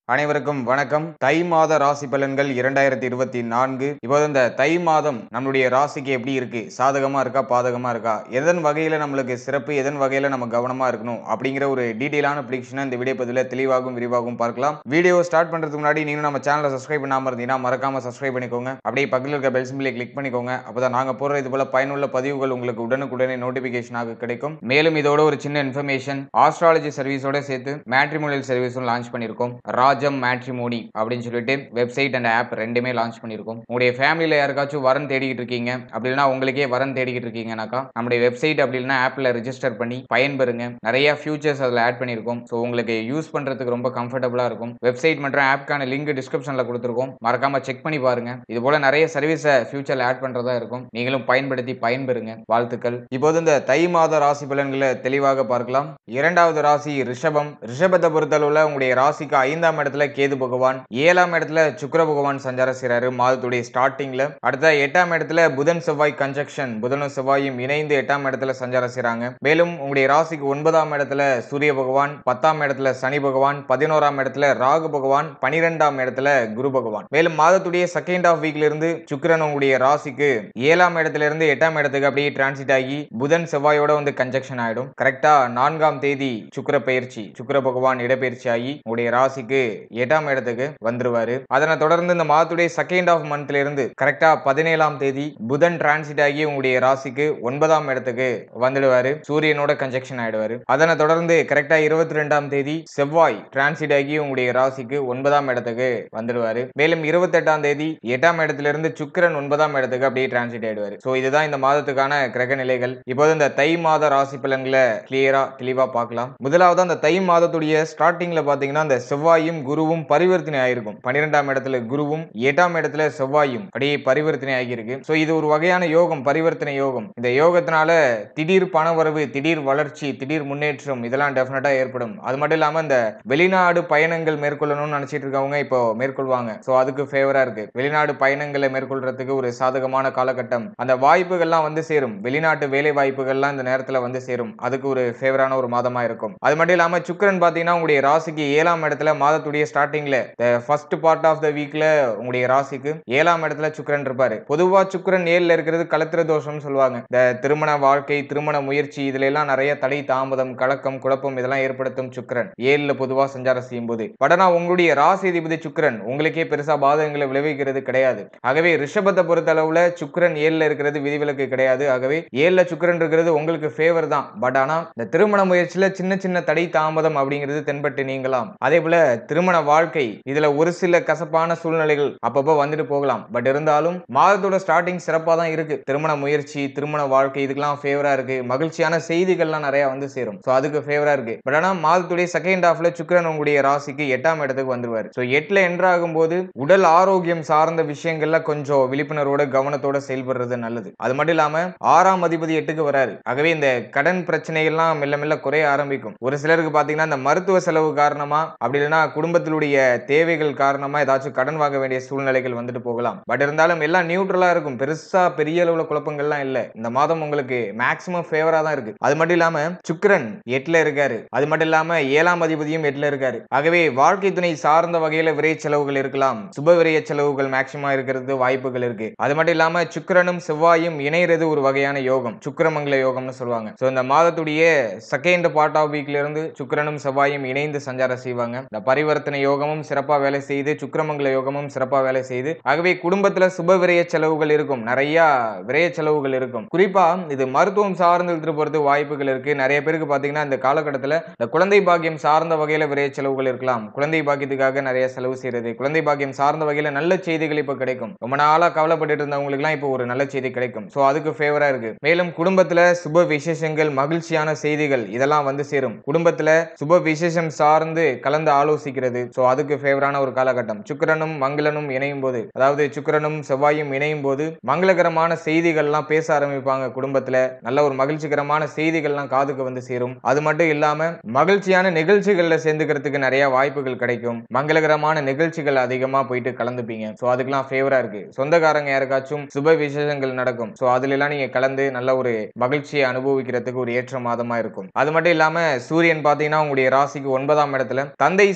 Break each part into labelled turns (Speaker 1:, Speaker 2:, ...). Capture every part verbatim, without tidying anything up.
Speaker 1: அனைவருக்கும் வணக்கம். தை மாத ராசி பலன்கள் இரண்டாயிரத்தி இருபத்தி நான்கு. இப்போது இந்த தை மாதம் நம்மளுடைய ராசிக்கு எப்படி இருக்கு? சாதகமா இருக்கா, பாதகமா இருக்கா? எதன் வகையில நம்மளுக்கு சிறப்பு, எதன் வகையில நம்ம கவனமா இருக்கணும் அப்படிங்கிற ஒரு டீடைலான ப்ரெடிக்ஷனை இந்த வீடியோ பதிவில் தெளிவாகவும் விரிவாகவும் பார்க்கலாம். வீடியோ ஸ்டார்ட் பண்றதுக்கு முன்னாடி நீங்க நம்ம சேனலை சப்ஸ்கிரைப் பண்ணாம இருந்தீங்கன்னா மறக்காம சப்ஸ்கிரைப் பண்ணிக்கோங்க. அப்படியே பக்கத்தில் இருக்க பெல் சிம்பிளை கிளிக் பண்ணிக்கோங்க. அப்பதான் நாங்க போடுற இது போல பயனுள்ள பதிவுகள் உங்களுக்கு உடனுக்குடனே நோட்டிபிகேஷனாக கிடைக்கும். மேலும் இதோட ஒரு சின்ன இன்ஃபர்மேஷன், ஆஸ்ட்ராலஜி சர்வீஸோட சேர்த்து மேட்ரிமோனியல் சர்வீஸும் லான்ச் பண்ணியிருக்கோம். ராஜம் மேட்ரிமோனி அப்படின்னு சொல்லிட்டு வெப்சைட் அண்ட் ஆப் ரெண்டுமே லான்ச் பண்ணியிருக்கோம். உங்களுடைய ஃபேமிலியில் யாருக்காச்சும் வரன் தேடிக்கிட்டு இருக்கீங்க அப்படின்னா, உங்களுக்கே வரன் தேடிக்கிட்டு இருக்கீங்கன்னாக்கா நம்முடைய வெப்சைட் அப்படின்னா ஆப்ல ரெஜிஸ்டர் பண்ணி பயன்பெறுங்க. நிறைய ஃபியூச்சர்ஸ் அதில் ஆட் பண்ணியிருக்கோம். ஸோ உங்களுக்கு யூஸ் பண்றதுக்கு ரொம்ப கம்ஃபர்டபுளா இருக்கும். வெப்சைட் மற்றும் ஆப்க்கான லிங்க் டிஸ்கிரிப்ஷன்ல கொடுத்துருக்கோம். மறக்காம செக் பண்ணி பாருங்க. இது போல நிறைய சர்வீஸை ஃபியூச்சர்ல ஆட் பண்றதா இருக்கும். நீங்களும் பயன்படுத்தி பயன்பெறுங்க. வாழ்த்துக்கள். இப்போது இந்த தை மாத ராசி பலன்களை தெளிவாக பார்க்கலாம். இரண்டாவது ராசி ரிஷபம். ரிஷபத்தை பொறுத்தளவுல உங்களுடைய ராசிக்கு ஐந்தாம் இடத்துல கேது பகவான், ஏழாம் இடத்துல சுக்கிர பகவான் சஞ்சாரம் செய்றாரு மாதத்துடைய ஸ்டார்டிங்ல. அடுத்த எட்டாம் இடத்துல புதன் செவ்வாய் கன்ஜக்ஷன், புதனும் செவ்வாயும் இணைந்து எட்டாம் இடத்துல சஞ்சாரம் செய்றாங்க. மேலும் உங்களுடைய ராசிக்கு ஒன்பதாம் இடத்துல சூரிய பகவான், பத்தாம் இடத்துல சனி பகவான், பதினோராம் இடத்துல ராகு பகவான், பனிரெண்டாம் இடத்துல குரு பகவான். மேலும் மாதத்துடைய செகண்ட் ஆஃப் வீக்ல இருந்து சுக்கிரன் உங்களுடைய ராசிக்கு ஏழாம் இடத்துல இருந்து எட்டாம் இடத்துக்கு அப்படியே டிரான்சிட் ஆகி புதன் செவ்வாயோட வந்து கன்ஜக்ஷன் ஆயிடும். கரெக்டா நான்காம் தேதி சுக்கிர பயிற்சி, சுக்கிர பகவான் இடப்பெயர்ச்சி ஆகி உங்களுடைய ராசிக்கு எட்டாம் இடத்துக்கு வந்துருவாரு. அதனை தொடர்ந்து இந்த மாதத்துடைய செகண்ட் ஆஃப் மந்த்ல இருந்து கரெக்டா பதினேழாம் தேதி புதன் டிரான்சிட் ஆகி உங்களுடைய ராசிக்கு ஒன்பதாம் இடத்துக்கு வந்துடுவாரு. சூரியனோட கன்ஜக்ஷன் ஆயிடுவாரு. அதனை தொடர்ந்து கரெக்டா இருபத்தி ரெண்டாம் தேதி செவ்வாய் டிரான்சிட் ஆகி உங்களுடைய ராசிக்கு ஒன்பதாம் இடத்துக்கு வந்துடுவாரு. மேலும் இருபத்தி எட்டாம் தேதி எட்டாம் இடத்துல இருந்து சுக்கிரன் ஒன்பதாம் இடத்துக்கு அப்படியே டிரான்சிட் ஆயிடுவாரு. சோ இதுதான் இந்த மாதத்துக்கான கிரக நிலைகள். இப்போது இந்த தை மாத ராசி பலன்களை கிளியரா தெளிவா பார்க்கலாம். முதலாவது அந்த தை மாதத்துடைய ஸ்டார்டிங்ல பாத்தீங்கன்னா அந்த செவ்வாயும் குருவும் பரிவர்த்தனை ஆயிருக்கும். பன்னிரெண்டாம் இடத்துல குருவும் எட்டாம் இடத்துல செவ்வாயும் அப்படியே பரிவர்த்தனை ஆகியிருக்கு. சோ இது ஒரு வகையான யோகம், பரிவர்த்தனை யோகம். இந்த யோகத்தினால திடீர் பணவரவு, திடீர் வளர்ச்சி, திடீர் முன்னேற்றம் இதெல்லாம் டெஃபினட்டா ஏற்படும். அது மட்டும் இல்லாம இந்த வெளிநாடு பயணங்கள் மேற்கொள்ளணும்னு நினைச்சிட்டு இருக்கவங்க இப்போ மேற்கொள்வாங்க. சோ அதுக்கு ஃபேவரா இருக்கு. வெளிநாடு பயணங்களை மேற்கொள்றதுக்கு ஒரு சாதகமான காலகட்டம். அந்த வாய்ப்புகள்லாம் வந்து சேரும். வெளிநாட்டு வேலை வாய்ப்புகள்லாம் இந்த நேரத்துல வந்து சேரும். அதுக்கு ஒரு ஃபேவரான ஒரு மாதமா இருக்கும். அது மட்டும் இல்லாம சுக்கிரன் பாத்தீங்கன்னா உங்களுடைய ராசிக்கு ஏழாம் இடத்துல மாதத்துடைய ஸ்டார்டிங்ல ஃபர்ஸ்ட் பார்ட் ஆஃப் த வீக்ல உங்களுடைய ராசிக்கு ஏழாம் இடத்துல சுக்கிரன் இருப்பாரு. பொதுவா சுக்கிரன் ஏழுல இருக்கிறது கலத்திர தோஷம்னு சொல்லுவாங்க. இந்த திருமண வாழ்க்கை, திருமண முயற்சி இதுல எல்லாம் நிறைய தடை, தாமதம், கலக்கம், குழப்பம் இதெல்லாம் ஏற்படுத்தும் சுக்கிரன் ஏழுல பொதுவா சஞ்சாரம் செய்யும் போது. பட் ஆனா உங்களுடைய ராசி அதிபதி சுக்கிரன் உங்களுக்கே பெருசா பாதகங்களை விளைவிக்கிறது கிடையாது. ஆகவே ரிஷபத்தை பொறுத்த அளவுல சுக்கிரன் ஏழுல இருக்கிறது விதிவிலக்கு கிடையாது. ஆகவே ஏழுல சுக்கிரன் இருக்கிறது உங்களுக்கு ஃபேவர் தான். பட் ஆனா இந்த திருமண முயற்சியில சின்ன சின்ன தடை, தாமதம் அப்படிங்கிறது தென்பட்டு நீங்களாம். அதே போல திருமண வாழ்க்கை இதுல ஒரு சில கசப்பான சூழ்நிலைகள் அப்பப்போ வந்துட்டு போகலாம். பட் இருந்தாலும் மாதத்தோட ஸ்டார்டிங் சிறப்பா தான் இருக்கு. திருமண முயற்சி, திருமண வாழ்க்கை இதுக்கெல்லாம் ஃபேவரா இருக்கு. மகிழ்ச்சியான செய்திகள்லாம் நிறைய வந்து சேரும். சோ அதுக்கு ஃபேவரா இருக்கு. பட் ஆனா மாதத்துடைய செகண்ட் ஹாஃப்ல சுக்கிரன் உங்களுடைய ராசிக்கு எட்டாம் இடத்துக்கு வந்துருவாரு. சோ எட்டுல என்ட்ராகும் போது உடல் ஆரோக்கியம் சார்ந்த விஷயங்கள்ல கொஞ்சம் விழிப்புணர்வோட கவனத்தோட செயல்படுறது நல்லது. அது மட்டும் இல்லாம ஆறாம் அதிபதி எட்டுக்கு வராரு. ஆகவே இந்த கடன் பிரச்சனைகள்லாம் மெல்ல மெல்ல குறைய ஆரம்பிக்கும். ஒரு சிலருக்கு பாத்தீங்கன்னா இந்த மருத்துவ செலவு காரணமா அப்படி இல்லைன்னா குடும்பத்தினுடைய தேவைகள் காரணமா ஏதாச்சும் கடன் வாங்க வேண்டிய சூழ்நிலைகள் வந்துட்டு போகலாம். பட் இருந்தாலும் எல்லாம் நியூட்ரலா இருக்கும். பெருசா பெரிய அளவுல குழப்பங்கள்லாம் இல்ல. இந்த மாதம் உங்களுக்கு மேக்ஸிமம் ஃபேவரா தான் இருக்கு. அது மட்டும் இல்லாம சுக்கிரன் எட்டுல இருக்காரு. அது மட்டும் இல்லாம ஏழாம் அதிபதியும் எட்டுல இருக்காரு. ஆகவே வாழ்க்கை துணை சார்ந்த வகையில விரை செலவுகள் இருக்கலாம். சுப விரைய செலவுகள் மேக்ஸிமம் இருக்கிறது வாய்ப்புகள் இருக்கு. அது மட்டும் இல்லாம சுக்கிரனும் செவ்வாயும் இணைறது ஒரு வகையான யோகம், சுக்கிரமங்கல யோகம்னு சொல்லுவாங்க. சோ இந்த மாதத்துடைய செகண்ட் பார்ட் ஆஃப் வீக்ல இருந்து சுக்கிரனும் செவ்வாயும் இணைந்து சஞ்சாரம் செய்வாங்க. இந்த பரிவர்த்தனை யோகமும் சிறப்பா வேலை செய்து, சுக்கிரமங்கல யோகமும் சிறப்பா வேலை செய்து, ஆகவே குடும்பத்துல சுப விரைய செலவுகள் இருக்கும். நிறைய விரைய செலவுகள் இருக்கும். குறிப்பா இது மருத்துவம் சார்ந்து போறது வாய்ப்புகள் இருக்கு. நிறைய பேருக்கு பாத்தீங்கன்னா இந்த காலகட்டத்துல இந்த குழந்தை பாக்கியம் சார்ந்த வகையில விரைய செலவுகள் இருக்கலாம். குழந்தை பாக்கியத்துக்காக நிறைய செலவு செய்யறது, குழந்தை பாக்கியம் சார்ந்த வகையில நல்ல செய்திகள் இப்ப கிடைக்கும். ரொம்ப நாளா கவலைப்பட்டு இருந்தவங்களுக்கு எல்லாம் இப்போ ஒரு நல்ல செய்தி கிடைக்கும். சோ அதுக்கு ஃபேவரா இருக்கு. மேலும் குடும்பத்துல சுப விசேஷங்கள், மகிழ்ச்சியான செய்திகள் இதெல்லாம் வந்து சேரும். குடும்பத்துல சுப விசேஷம் சார்ந்து கலந்து ஆலோசிக்கிறது. சோ அதுக்கு ஃபேவரான ஒரு காலகட்டம். சுக்கிரனும் மங்களனும் இணையும் போது, அதாவது சுக்கிரனும் செவ்வாயும் இணையும் போது மங்களகரமான செய்திகள்லாம் பேச ஆரம்பிப்பாங்க. குடும்பத்துல நல்ல ஒரு மகிழ்ச்சிகரமான செய்திகள்லாம் காதுக்கு வந்து சேரும். அது மட்டும் இல்லாம மகிழ்ச்சியான நிகழ்ச்சிகள்ல சேர்ந்துக்கிறதுக்கு நிறைய வாய்ப்புகள் கிடைக்கும். மங்களகரமான நிகழ்ச்சிகள் அதிகமா போயிட்டு கலந்துப்பீங்க. சோ அதுக்கெல்லாம் ஃபேவரா இருக்கு. சொந்தக்காரங்க யாருக்காச்சும் சுப விசேஷங்கள் நடக்கும். சோ அதுல எல்லாம் நீங்க கலந்து நல்ல ஒரு மகிழ்ச்சியை அனுபவிக்கிறதுக்கு ஒரு ஏற்ற மாதமா இருக்கும். அது மட்டும் இல்லாம சூரியன் பாத்தீங்கன்னா உங்களுடைய ராசிக்கு ஒன்பதாம் இடத்துல தந்தை சார்ந்த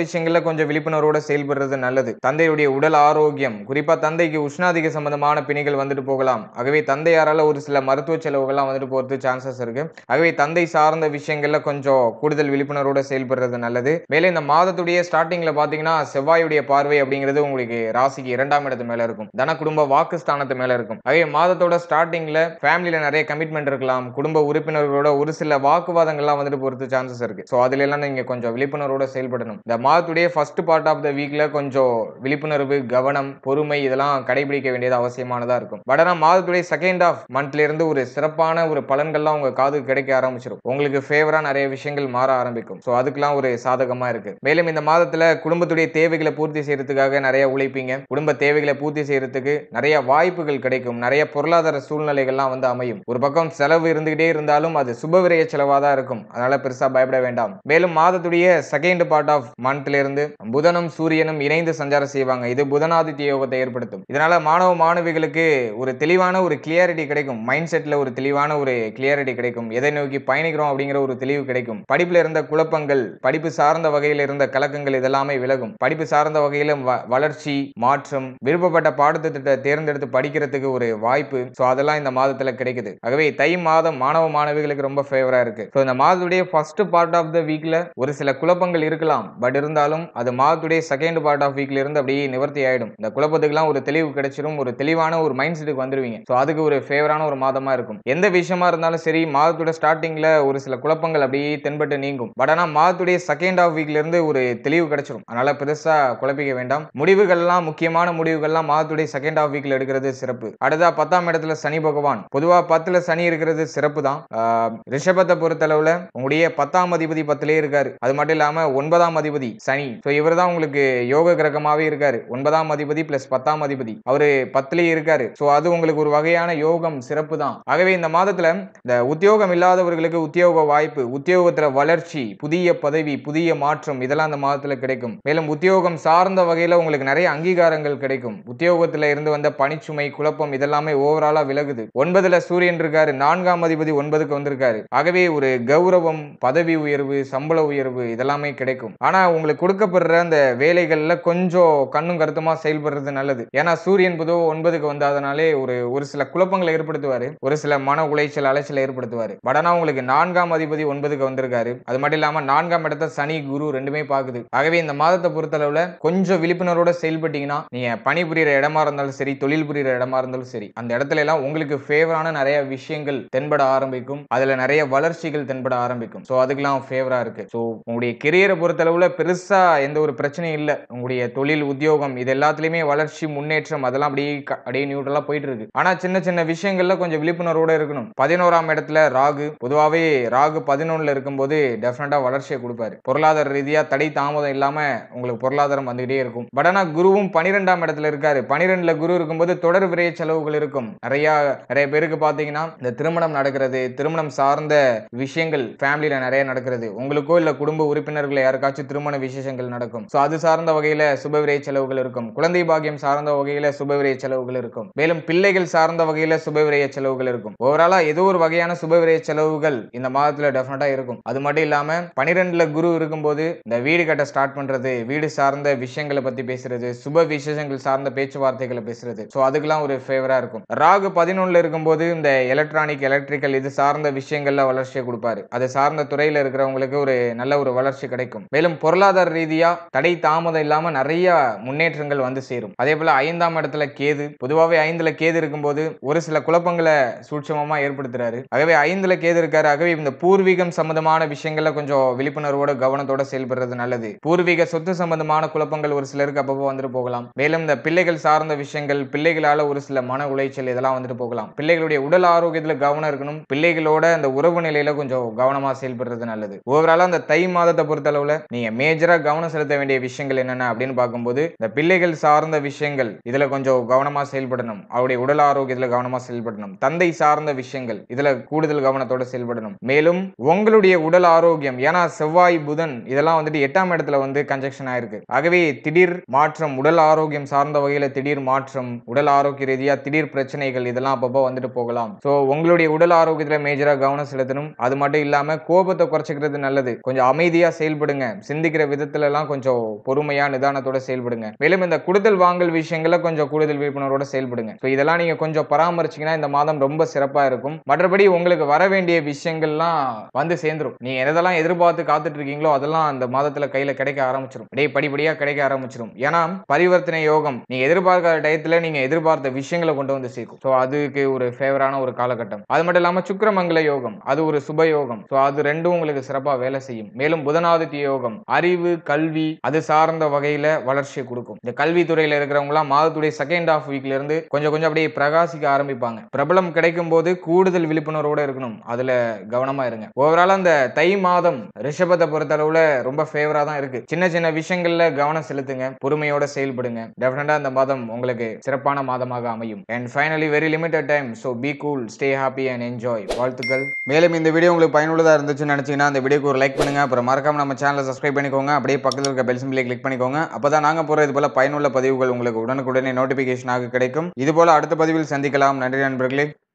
Speaker 1: விஷயங்கள்ல கொஞ்சம் விழிப்புணர்வோட செயல்படுறது நல்லது. தந்தையுடைய உடல் ஆரோக்கியம், குறிப்பா தந்தைக்கு உஷ்ணாதிக சம்பந்தமான பிணிகள் வந்துட்டு போகலாம். ஆகவே தந்தையாரால ஒரு சில மருத்துவ செலவுகள்லாம் வந்துட்டு போறது சான்சஸ் இருக்கு. ஆகவே தந்தை சார்ந்த விஷயங்கள்ல கொஞ்சம் கூடுதல் விழிப்புணர்வோட செயல்படுறது நல்லது. மேலும் இந்த மாதத்துடைய ஸ்டார்டிங்ல பாத்தீங்கன்னா செவ்வாயுடைய பார்வை அப்படிங்கிறது உங்களுக்கு ராசிக்கு இரண்டாம் இடத்து மேல இருக்கும். தன குடும்ப வாக்குஸ்தானத்து மேல இருக்கும். ஆகவே மாதத்தோட ஸ்டார்டிங்ல ஃபேமிலில நிறைய கமிட்மெண்ட் இருக்கலாம். குடும்ப உறுப்பினர்களோட ஒரு சில வாக்குவாதங்கள்லாம் வந்துட்டு போறது சான்சஸ் இருக்கு. சோ அதுல எல்லாம் நீங்க கொஞ்சம் விழிப்புணர்வோட செயல்படணும். இந்த மாதத்துடைய ஃபர்ஸ்ட் பார்ட் ஆஃப் த வீக்ல கொஞ்சம் விழிப்புணர்வு, கவனம், பொறுமை இதெல்லாம் கடைபிடிக்க வேண்டியது அவசியமானதா இருக்கும். பட் ஆனா மாதத்துடைய செகண்ட் ஆஃப் மந்த்ல இருந்து ஒரு சிறப்பான ஒரு பலன்கள்லாம் உங்க காதுக்கு கிடைக்க ஆரம்பிச்சிடும். உங்களுக்கு ஃபேவரா நிறைய விஷயங்கள் மாற ஆரம்பிக்கும். சோ அதுக்கெல்லாம் ஒரு சாதகமா இருக்கு. மேலும் இந்த மாதத்துல குடும்பத்துடைய தேவைகளை பூர்த்தி செய்யறதுக்காக நிறைய உழைப்பீங்க. குடும்ப தேவைகளை பூர்த்தி செய்யறதுக்கு நிறைய வாய்ப்புகள் கிடைக்கும். நிறைய பொருளாதார சூழ்நிலைகள்லாம் வந்து அமையும். ஒரு பக்கம் செலவு இருந்துகிட்டே இருந்தாலும் அது சுபவிரய செலவா தான் இருக்கும். அதனால பெருசா பயப்பட வேண்டாம். மேலும் மாதத்துடைய செகண்ட் பார்ட் ஆஃப் மந்த்ல இருந்து புதனும் சூரியனும் இணைந்து சஞ்சாரம் செய்வாங்க. இது புதனாதித்ய யோகத்தை ஏற்படுத்தும். இதனால மாணவ மாணவிகளுக்கு ஒரு தெளிவான ஒரு கிளியாரிட்டி கிடைக்கும். மைண்ட் செட்ல ஒரு தெளிவான ஒரு கிளியாரிட்டி கிடைக்கும். எதை நோக்கி பயணிக்கிறோம் அப்படிங்கிற ஒரு தெளிவு கிடைக்கும். படிப்புல இருந்த குழப்பங்கள், படிப்பு சார்ந்த வகையில் இருந்த கலக்கங்கள் இதெல்லாமே விலகும். படிப்பு சார்ந்த வகையில வளர்ச்சி, மாற்றம், விருப்பப்பட்ட பாடத்திட்டத்தை தேர்ந்தெடுத்து படிக்கிறதுக்கு ஒரு வாய்ப்பு. சோ அதெல்லாம் இந்த மாதத்துல கிடைக்குது. ஆகவே தை மாதம் மாணவ மாணவிகளுக்கு ரொம்ப ஃபேவரா இருக்கு. சோ இந்த மாதத்துடைய ஃபர்ஸ்ட் பார்ட் ஆஃப் த வீக்ல ஒரு சில குழப்பங்கள் இருக்கலாம். பட் இருந்தாலும் அது மாதத்துடைய செகண்ட் பார்ட் ஆஃப் வீக்ல இருந்து அப்படியே நிவர்த்தி ஆயிடும். இந்த குழப்பத்துக்குலாம் ஒரு தெளிவு கிடைச்சிரும். ஒரு தெளிவான ஒரு மைண்ட் செட்டுக்கு வந்துருவீங்க. சோ அதுக்கு ஒரு ஃபேவரான ஒரு மாதமா இருக்கும். எந்த விஷயமா இருந்தாலும் சரி மாதத்தோட ஸ்டார்டிங்ல ஒரு சில குழப்பங்கள் அப்படியே தென்பட்டு நீங்கும். பட் ஆனா மாதத்துடைய செகண்ட் ஆஃப் வீக்ல இருந்து ஒரு தெளிவு கிடைச்சிரும். அதனால பெருசா குழப்பிக்க வேண்டாம். முடிவுகள்லாம் முக்கியமான முடிவுகள்லாம் மாதத்துடைய செகண்ட் ஆஃப் வீக்ல எடுக்கிறது சிறப்பு. அடுத்தா பத்தாம் இடத்துல சனி பகவான். பொதுவா பத்துல சனி இருக்கிறது சிறப்பு தான். ரிஷபத்தை பொறுத்தளவுல உங்களுடைய பத்தாம் அதிபதி பத்திலே இருக்காரு. அது மட்டும் இல்லாம ஒன்பதாம் அதிபதி சனி. சோ இவர் தான் உங்களுக்கு யோக கிரகமாவே இருக்காரு. ஒன்பதாம் அதிபதி பிளஸ் பத்தாம் அதிபதி அவரு பத்திலேயே இருக்காரு. சோ அது உங்களுக்கு ஒரு வகையான யோகம் சிறப்பு தான். ஆகவே இந்த மாதத்துல இந்த உத்தியோகம் இல்லாதவர்களுக்கு உத்தியோக வாய்ப்பு, உத்தியோகத்துல வளர்ச்சி, புதிய பதவி, புதிய மாற்றம் இதெல்லாம் இந்த மாதத்துல கிடைக்கும். மேலும் உத்தியோகம் சார்ந்த வகையில உங்களுக்கு நிறைய அங்கீகாரங்கள் கிடைக்கும். உத்தியோகத்துல இருந்து வந்த பணிச்சுமை, குழப்பம் இதெல்லாமே ஓவராலா விலகுது. ஒன்பதுல சூரியன் இருக்காரு. நான்காம் அதிபதி ஒன்பதுக்கு வந்திருக்காரு. ஆகவே ஒரு கௌரவம், பதவி உயர்வு, சம்பள உயர்வு இதெல்லாமே கிடைக்கும். ஆனா உங்களுக்கு கொடுக்கப்படுற அந்த வேலைகள்ல கொஞ்சம் கண்ணும் கருத்துமா செயல்படுறது நல்லது. ஏன்னா சூரியன் பொதுவா ஒன்பதுக்கு வந்ததுனாலே ஒரு ஒரு சில குழப்பங்களை ஏற்படுத்துவாரு. ஒரு சில மன உளைச்சல், அலைச்சல் ஏற்படுத்துவாரு. பட் ஆனா உங்களுக்கு நான்காம் அதிபதி ஒன்பதுக்கு வந்திருக்காரு. அது மட்டும் இல்லாம நான்காம் இடத்தை சனி, குரு ரெண்டுமே பாக்குது. ஆகவே இந்த மாதத்தை பொறுத்தளவுல கொஞ்சம் விழிப்புணர்வோட செயல்பட்டீங்கன்னா நீங்க பணி புரியிற இடமா இருந்தாலும் சரி, தொழில் புரியிற இடமா இருந்தாலும் சரி, அந்த இடத்துல எல்லாம் உங்களுக்கு ஃபேவரான நிறைய விஷயங்கள் தென்பட ஆரம்பிக்கும். அதுல நிறைய வளர்ச்சிகள் தென்பட ஆரம்பிக்கும். சோ அதுக்கெல்லாம் ஃபேவரா இருக்கு. சோ உங்களுடைய கெரியரை பொறுத்தளவுல பெருசா எந்த ஒரு பிரச்சனையும் இல்ல. உங்களுடைய தொழில், உத்தியோகம் இது எல்லாத்துலயுமே வளர்ச்சி, முன்னேற்றம் அதெல்லாம் அப்படியே அப்படியே நியூட்ரலா போயிட்டு இருக்கு. ஆனா சின்ன சின்ன விஷயங்கள்ல கொஞ்சம் விழிப்புணர்வோட இருக்கணும். பதினோராம் இடத்துல ராகு. பொதுவாவே ராகு பதினொன்னுல இருக்கும்போது டெஃபினட்டா வளர்ச்சியை கொடுப்பாரு. பொருளாதார ரீதியா தடை தாமதம் இல்லாம உங்களுக்கு பொருளாதாரம் வந்துகிட்டே இருக்கும். பட் ஆனா குருவும் பனிரெண்டாம் இடத்துல இருக்காரு. பனிரெண்டுல குரு இருக்கும்போது தொடர் விரைய செலவுகள் இருக்கும். நிறைய நிறைய பேருக்கு பாத்தீங்கன்னா இந்த திருமணம் நடக்கிறது, திருமணம் சார்ந்த விஷயங்கள் ஃபேமிலில நிறைய நடக்கிறது. உங்களுக்கோ இல்ல குடும்ப உறுப்பினர்கள் யாருக்காச்சும் திருமண விசேஷங்கள் நடக்கும். சோ அது சார்ந்த வகையில சுபவிரய செலவுகள் இருக்கும். குழந்தை பாக்கியம் சார்ந்த வகையில சுபவிரய செலவுகள் இருக்கும். மேலும் பிள்ளைகள் சார்ந்த வகையில சுபவிரய செலவுகள் இருக்கும். ஓவராலா ஏதோ ஒரு வகையான சுபவிரய செலவுகள் இந்த மாதத்துல டெஃபினட்டா இருக்கும். அது மட்டும் இல்லாம பனிரெண்டுல குரு இருக்கும்போது இந்த வீடு கட்ட ஸ்டார்ட் பண்றது, வீடு சார்ந்த விஷயங்களை பத்தி பேசுறது, சுப விசேஷங்கள் சார்ந்த பேச்சுவார்த்தைகளை பேசுறது. சோ அதுக்கெல்லாம் ஒரு ஃபேவரா இருக்கும். ராகு பதினொன்னுல இருக்கும்போது இந்த எலக்ட்ரானிக், எலக்ட்ரிக்கல் இது சார்ந்த விஷயங்கள்ல வளர்ச்சியை கொடுப்பாரு. அது சார்ந்த துறையில இருக்கிறவங்களுக்கு ஒரு நல்ல ஒரு வளர்ச்சி கிடைக்கும். மேலும் பொருளாதார ரீதியா தடை தாமதம் இல்லாம நிறைய முன்னேற்றங்கள் வந்து சேரும். அதே போல ஐந்தாம் இடத்துல கேது. பொதுவாவே ஐந்துல கேது இருக்கும்போது ஒரு சில குழப்பங்களை சூட்சமமா ஏற்படுத்துறாரு. ஆகவே ஐந்துல கேது இருக்காரு. ஆகவே இந்த பூர்வீகம் சம்பந்தமான விஷயங்கள்ல கொஞ்சம் விழிப்புணர்வோட கவனத்தோட செயல்படுறது நல்லது. பூர்வீக சொத்து சம்பந்தமான குழப்பங்கள் ஒரு சிலருக்கு அப்பப்போ வந்துட்டு போகலாம். மேலும் இந்த பிள்ளைகள் சார்ந்த விஷயங்கள், பிள்ளைகளால ஒரு சில மன உளைச்சல் இதெல்லாம் வந்துட்டு போகலாம். பிள்ளைகளுடைய உடல் ஆரோக்கியத்துல கவனம் இருக்கணும். பிள்ளைகளோட அந்த உறவு நிலையில கொஞ்சம் கவனமா செயல்படுறது நல்லது. ஓவராலா அந்த தை மாதத்தை பொறுத்தளவுல நீங்க மேஜரா கவனம் செலுத்த வேண்டிய விஷயங்கள் என்னென்ன அப்படின்னு பார்க்கும்போது இந்த பிள்ளைகள் சார்ந்த விஷயங்கள் இதுல கொஞ்சம் கவனமா செயல்படணும். அவருடைய உடல் ஆரோக்கியத்துல கவனமா செயல்படணும். தந்தை சார்ந்த விஷயங்கள் இதுல கூடுதல் கவனத்தோட செயல்படணும். மேலும் உங்களுடைய உடல் ஆரோக்கியம், ஏன்னா செவ்வாய், புதன் இதெல்லாம் வந்துட்டு எட்டாம் இடத்துல வந்து கன்ஜெக்ஷன் ஆயிருக்கு. ஆகவே திடீர் மாற்றம், உடல் ஆரோக்கியம் சார்ந்த வகையில திடீர் மாற்றம், உடல் ஆரோக்கிய ரீதியா திடீர் பிரச்சனைகள் இதெல்லாம் அப்பப்போ வந்துட்டு போகலாம். சோ உங்களுடைய உடல் ஆரோக்கியத்துல மேஜரா கவனம் செலுத்தணும். அது மட்டும் இல்லாம கோபத்தை குறைச்சிக்கிறது நல்லது. கொஞ்சம் அமைதியா செயல்படுங்க. சிந்திக்கிற செய்யற விதத்துல எல்லாம் கொஞ்சம் பொறுமையா நிதானத்தோட செயல்படுங்க. மேலும் இந்த கொடுத்தல் வாங்கல் விஷயங்கள கொஞ்சம் கூடுதல் விழிப்புணர்வோட செயல்படுங்க. சோ இதெல்லாம் நீங்க கொஞ்சம் பராமரிச்சீங்கன்னா இந்த மாதம் ரொம்ப சிறப்பா இருக்கும். மற்றபடி உங்களுக்கு வர வேண்டிய விஷயங்கள்லாம் வந்து சேர்ந்துரும். நீங்க எதெல்லாம் எதிர்பார்த்து காத்துட்டு இருக்கீங்களோ அதெல்லாம் அந்த மாதத்துல கையில கிடைக்க ஆரம்பிச்சிடும். அப்படியே படிப்படியா கிடைக்க ஆரம்பிச்சிடும். ஏன்னா பரிவர்த்தனை யோகம் நீங்க எதிர்பார்க்காத டயத்துல நீங்க எதிர்பார்த்த விஷயங்களை கொண்டு வந்து சேர்க்கும். சோ அதுக்கு ஒரு ஃபேவரான ஒரு காலகட்டம். அது மட்டும் இல்லாம சுக்கிரமங்கல யோகம் அது ஒரு சுப யோகம். சோ அது ரெண்டும் உங்களுக்கு சிறப்பா வேலை செய்யும். மேலும் புதனாதித்ய யோகம் அறிவு கல்வி அது சார்ந்த வகையில வளர்ச்சியை கொடுக்கும். இந்த கல்வி துறையில இருக்கிறவங்க எல்லாம் மாதத்துடைய செகண்ட் ஹாஃப் வீக்ல இருந்து கொஞ்சம் கொஞ்சம் அப்படியே பிரகாசிக்க ஆரம்பிப்பாங்க. பிரபலம் கிடைக்கும் போது கூடுதல் விழிப்புணர்வோட இருக்கணும். அதுல கவனமா இருங்க. ஓவரால் அந்த தை மாதம் ரிஷபத்தை பொறுத்த அளவுல ரொம்ப ஃபேவரா தான் இருக்கு. சின்ன சின்ன விஷயங்கள்ல கவனம் செலுத்துங்க. பொறுமையோட செயல்படுங்க. டெஃபினட்டா இந்த மாதம் உங்களுக்கு சிறப்பான மாதமாக அமையும். And finally very limited time. So be cool, stay happy and enjoy. வாழ்த்துக்கள். மேலும் இந்த வீடியோ உங்களுக்கு பயனுள்ளதா இருந்துச்சுன்னு நினைச்சீங்கன்னா இந்த வீடியோக்கு ஒரு லைக் பண்ணுங்க. அப்புறம் மறக்காம நம்ம சேனலை சப்ஸ்கிரைப் பண்ணிக்கோங்க. அப்படியே பக்கத்தில் இருக்க பெல் சிம்பிளை கிளிக் பண்ணிக்கோங்க. அப்பதான் நாங்க போற இது போல பயனுள்ள பதிவுகள் உங்களுக்கு உடனுக்குடனே நோட்டிபிகேஷனாக கிடைக்கும். இது போல அடுத்த பதிவில் சந்திக்கலாம். நன்றி நண்பர்களே.